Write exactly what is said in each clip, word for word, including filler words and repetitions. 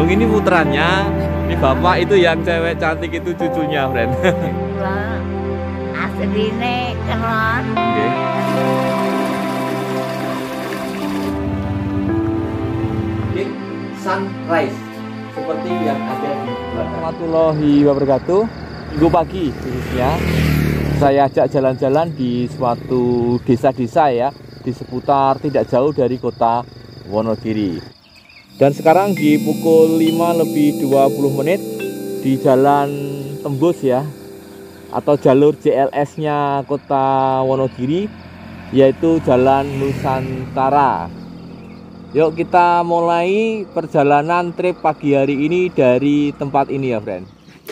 Abang ini putranya, ini bapak itu yang cewek cantik itu cucunya, friend. Lah, asline keren. Oke. Oke, sunrise seperti yang ada di belakang. Warahmatullahi wabarakatuh. Minggu pagi khususnya saya ajak jalan-jalan di suatu desa-desa ya, di seputar tidak jauh dari kota Wonogiri. Dan sekarang di pukul lima lebih dua puluh menit di jalan tembus ya, atau jalur J L S-nya kota Wonogiri, yaitu Jalan Nusantara. Yuk kita mulai perjalanan trip pagi hari ini dari tempat ini ya, friend.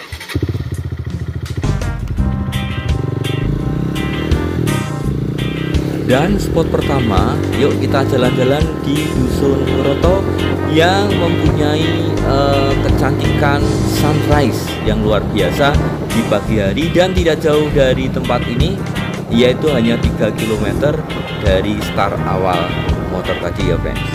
Dan spot pertama, yuk kita jalan-jalan di Dusun Ngroto yang mempunyai uh, kecantikan sunrise yang luar biasa di pagi hari, dan tidak jauh dari tempat ini, yaitu hanya tiga kilometer dari start awal motor tadi ya, friends.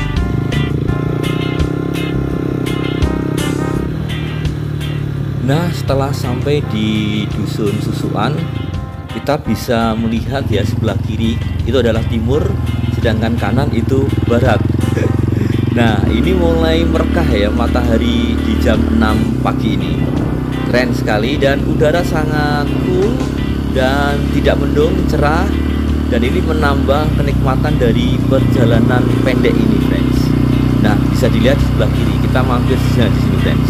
Nah, setelah sampai di Dusun Susuan, kita bisa melihat ya, sebelah kiri itu adalah timur, sedangkan kanan itu barat. Nah, ini mulai merekah ya matahari di jam enam pagi ini. Keren sekali, dan udara sangat cool dan tidak mendung, cerah, dan ini menambah kenikmatan dari perjalanan pendek ini, friends. Nah, bisa dilihat di sebelah kiri, kita mampir di sini, friends.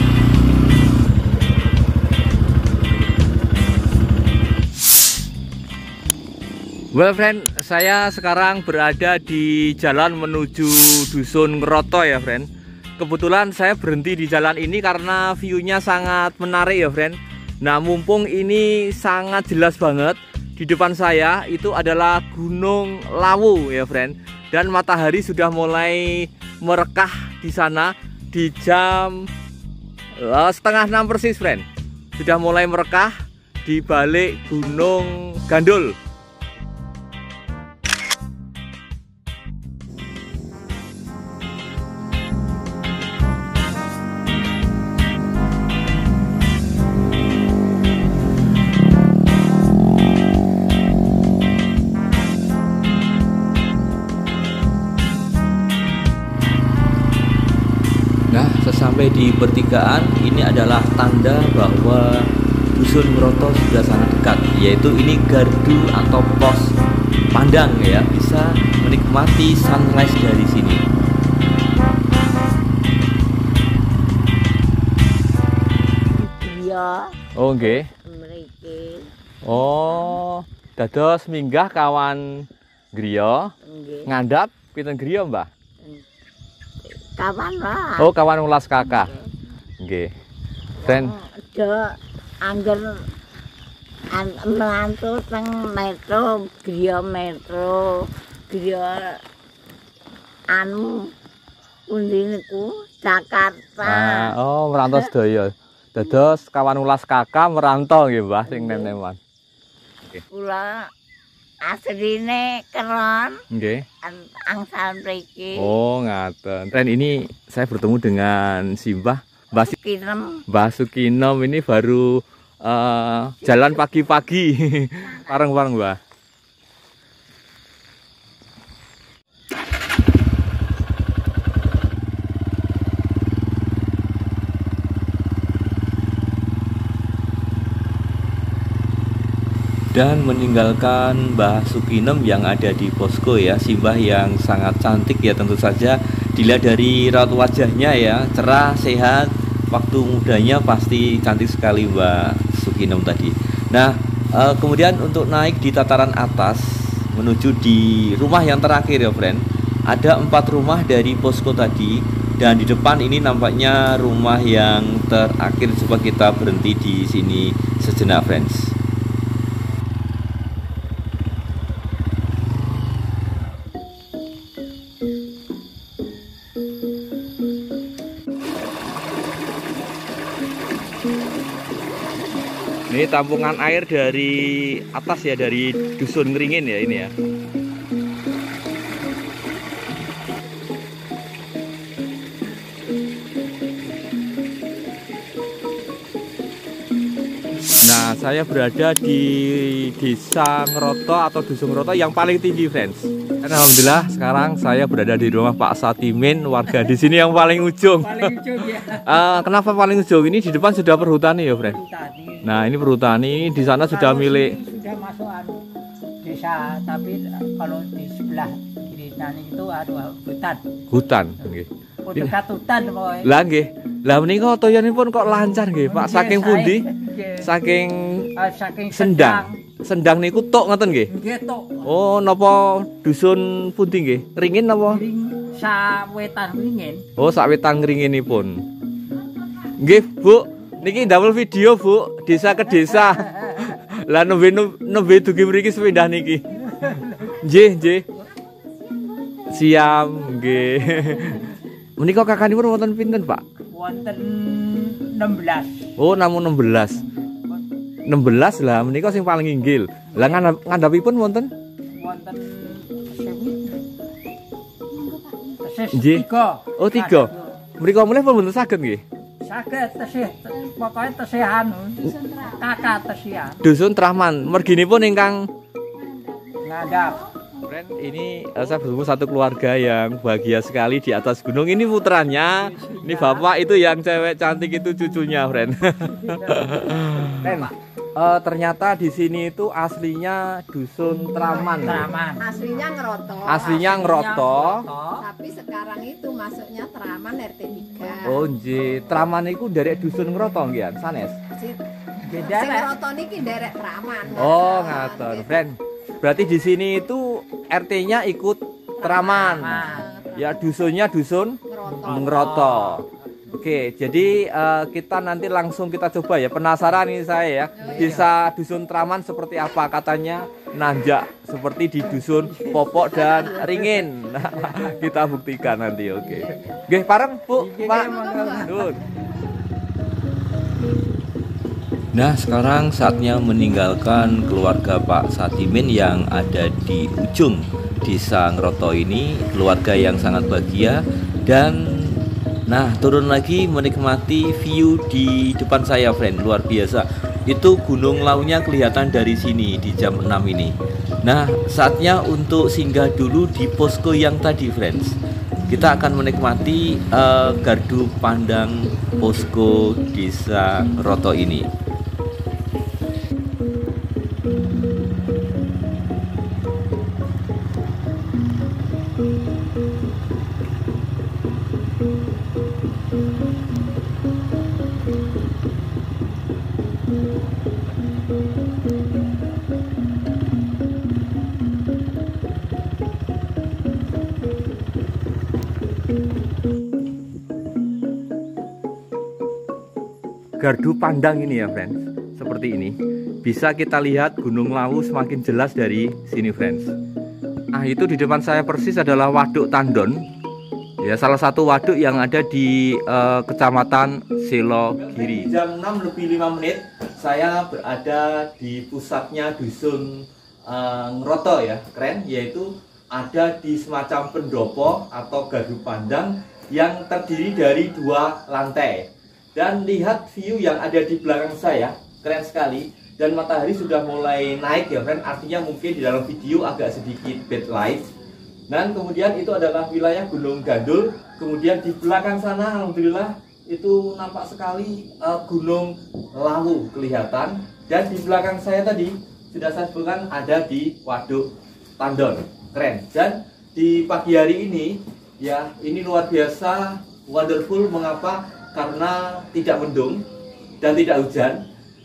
Well, friend, saya sekarang berada di jalan menuju Dusun Ngroto ya, friend. Kebetulan saya berhenti di jalan ini karena view-nya sangat menarik ya, friend. Nah, mumpung ini sangat jelas banget, di depan saya itu adalah Gunung Lawu ya, friend. Dan matahari sudah mulai merekah di sana di jam uh, setengah enam persis, friend. Sudah mulai merekah di balik Gunung Gandul. Sampai di pertigaan ini adalah tanda bahwa Dusun Ngroto sudah sangat dekat, yaitu ini gardu atau pos pandang ya, bisa menikmati sunrise dari sini. Iya. Oh, nggih. Mriki. Oh, dados minggah kawan griya. Nggih. Ngandhap pinten griya, Mbah? Kawan lah. Oh, kawan ulas kakak. Nggih. Friend, Do angger an melantu teng metro, griya metro, griya anu pundi niku Jakarta. ah, oh, merantau sedaya. Dados kawan ulas kakak merantau nggih, Mbah, sing nem-neman. Kula asline keren. Nggih. Angsal mriki. Oh, ngaten. Ren, ini saya bertemu dengan si Mbah Mbah Kinem. Mbah Sukinem ini baru uh, jalan pagi-pagi bareng-bareng, Mbah. Dan meninggalkan Mbah Sukinem yang ada di posko ya, si Mbah yang sangat cantik ya, tentu saja dilihat dari raut wajahnya ya, cerah, sehat, waktu mudanya pasti cantik sekali Mbah Sukinem tadi. Nah, eh, kemudian untuk naik di tataran atas menuju di rumah yang terakhir ya, friend, ada empat rumah dari posko tadi, dan di depan ini nampaknya rumah yang terakhir. Coba kita berhenti di sini sejenak, friends. Ini tampungan air dari atas ya, dari Dusun Ngeringin ya ini ya. Nah, saya berada di Desa Ngeroto atau Dusun Ngeroto yang paling tinggi, friends. Dan alhamdulillah sekarang saya berada di rumah Pak Satimin, warga di sini yang paling ujung. Paling ujung ya. uh, kenapa paling ujung? Ini di depan sudah perhutani ya, friend. Perhutani. Nah, ini perhutani, di sana sudah milik sudah masuk anu desa, tapi kalau di sebelah kiri sana itu ada hutan. hutan, nggih. Oh, dekat hutan pokoknya. Lah nggih. Lah menika toyanipun kok lancar nggih, Pak. Saking pundi? Saking Uh, saking Sendang. Sendang niku tok ngoten nggih. Nggih tok. Oh, napa dusun pundi nggih? Ringin napa? Ring sawetan ringin. Oh, sawetan ringinipun. Nggih, Bu. Niki damel video, Bu. Desa ke desa. Lah nembe nembe dugi mriki sepindah niki. Nggih, nggih. Siam, nggih. Menika kakanipun wonten pinten, Pak? Wonten enam belas. Oh, namun enam belas. enam belas lah menika sing paling inggil. Lah ngandhapipun wonten? Wonten tesis Nggih. tiga. Oh, tiga. Mriko mulih pun mboten saged nggih. Saged tesih pokoke tesih anu. Kakak tesihan. Dusun Trahman, merginipun ingkang Ngandap. Friend, ini uh, saya bertemu satu keluarga yang bahagia sekali di atas gunung. Ini putranya, ini bapak itu yang cewek cantik itu cucunya, friend. Friend, uh, ternyata di sini itu aslinya dusun Traman. Traman. Aslinya Ngeroto. Aslinya Ngeroto. Tapi sekarang itu masuknya Traman R T tiga. Oh, nggih. Traman itu dari dusun Ngeroto nggih, sanes. Si, Beda si Ngeroto niki derek Traman. Oh, ngaten, friend. Berarti di sini itu R T-nya ikut Traman. Ya, dusunnya dusun Ngeroto. Ngeroto. Oke, jadi uh, kita nanti langsung kita coba ya. Penasaran ini saya ya. Desa dusun Traman seperti apa, katanya nanjak seperti di dusun Popok dan Ringin. Kita buktikan nanti, oke. Oke, pareng, Bu, Pak. Nun. Nah, sekarang saatnya meninggalkan keluarga Pak Satimin yang ada di ujung Desa Ngeroto ini. Keluarga yang sangat bahagia. Dan nah, turun lagi menikmati view di depan saya, friend. Luar biasa. Itu Gunung Launya kelihatan dari sini di jam enam ini. Nah, saatnya untuk singgah dulu di posko yang tadi, friends. Kita akan menikmati uh, gardu pandang posko Desa Ngeroto ini. Gardu pandang ini ya, friends, seperti ini. Bisa kita lihat Gunung Lawu semakin jelas dari sini, friends. Nah, itu di depan saya persis adalah Waduk Tandon. Ya, salah satu waduk yang ada di uh, Kecamatan Selogiri. Jam enam lebih lima menit saya berada di pusatnya dusun uh, Ngeroto ya, keren, yaitu ada di semacam pendopo atau gardu pandang yang terdiri dari dua lantai. Dan lihat view yang ada di belakang saya, keren sekali. Dan matahari sudah mulai naik ya, friend. Artinya mungkin di dalam video agak sedikit backlight. Dan kemudian itu adalah wilayah Gunung Gandul. Kemudian di belakang sana, alhamdulillah, itu nampak sekali uh, Gunung Lawu kelihatan. Dan di belakang saya tadi sudah saya sebutkan ada di Waduk Tandon, keren. Dan di pagi hari ini, ya ini luar biasa wonderful. Mengapa? Karena tidak mendung dan tidak hujan.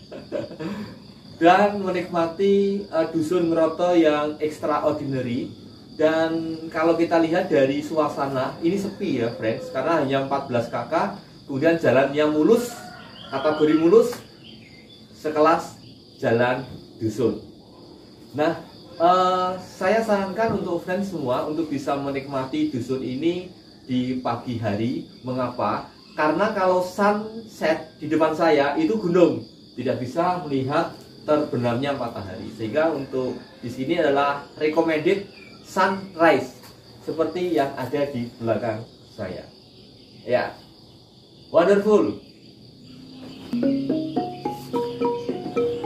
Dan menikmati uh, dusun Ngeroto yang extraordinary. Dan kalau kita lihat dari suasana, ini sepi ya, friends, karena hanya empat belas kakak. Kemudian jalan yang mulus, kategori mulus, sekelas jalan dusun. Nah, uh, saya sarankan untuk friends semua untuk bisa menikmati dusun ini di pagi hari. Mengapa? Karena kalau sunset di depan saya itu gunung, tidak bisa melihat terbenamnya matahari. Sehingga untuk di sini adalah recommended sunrise seperti yang ada di belakang saya. Ya, wonderful.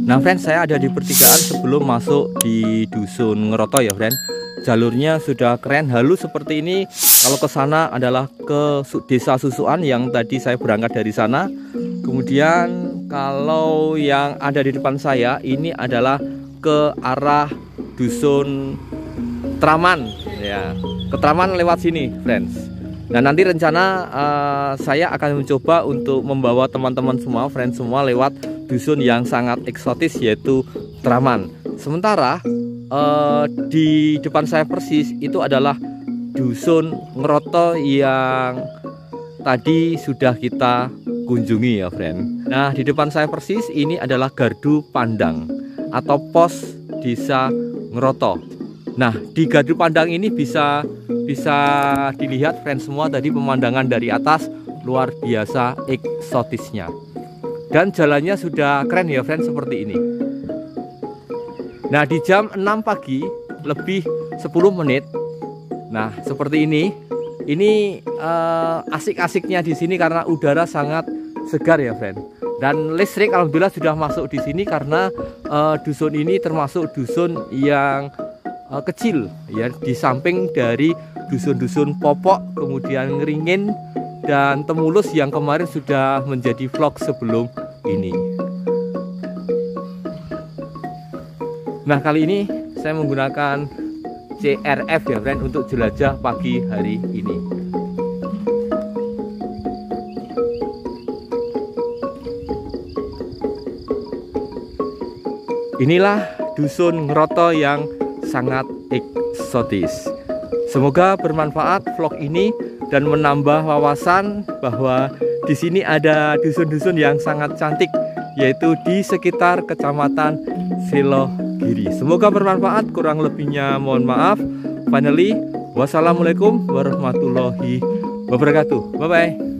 Nah friends, saya ada di pertigaan sebelum masuk di Dusun Ngeroto ya friend. Jalurnya sudah keren, halus seperti ini. Kalau ke sana adalah ke Desa Susuan yang tadi saya berangkat dari sana. Kemudian kalau yang ada di depan saya ini adalah ke arah Dusun Traman ya. Ke Traman lewat sini friends. Nah nanti rencana uh, saya akan mencoba untuk membawa teman-teman semua, friends semua lewat dusun yang sangat eksotis yaitu Traman. Sementara uh, di depan saya persis itu adalah Dusun Ngeroto yang tadi sudah kita kunjungi ya friend. Nah di depan saya persis ini adalah Gardu Pandang atau pos Desa Ngeroto. Nah di Gardu Pandang ini bisa bisa dilihat friends semua tadi pemandangan dari atas luar biasa eksotisnya. Dan jalannya sudah keren ya friends seperti ini. Nah di jam enam pagi lebih sepuluh menit. Nah seperti ini. Ini uh, asik-asiknya di sini karena udara sangat segar ya friend. Dan listrik alhamdulillah sudah masuk di sini karena uh, dusun ini termasuk dusun yang uh, kecil ya, di samping dari dusun-dusun Popok, kemudian Ngeringin dan Temulus yang kemarin sudah menjadi vlog sebelum ini. Nah kali ini saya menggunakan C R F ya friend untuk jelajah pagi hari ini. Inilah Dusun Ngeroto yang sangat eksotis. Semoga bermanfaat vlog ini dan menambah wawasan bahwa di sini ada dusun-dusun yang sangat cantik yaitu di sekitar Kecamatan Selogiri. Semoga bermanfaat, kurang lebihnya mohon maaf. Finally, wassalamualaikum warahmatullahi wabarakatuh. Bye bye.